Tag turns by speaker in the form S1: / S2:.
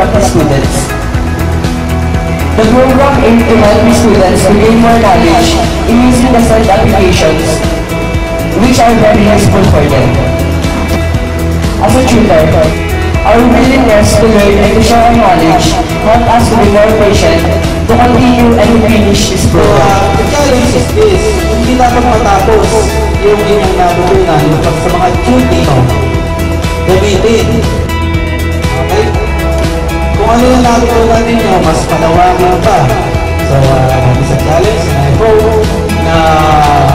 S1: help his students. The program aimed to help his students to gain more knowledge in using the said applications, which are very useful for them. As a tutor, our willingness to learn and to share our knowledge helped us to be more patient to continue and finish this program.
S2: The challenge is this, hindi dapat matapos yung inyong natutunan sa mga duty mo, gamitin. Okay? Kung ano yung natutunan ninyo, mas palawakin pa. So, it's a challenge, and I hope na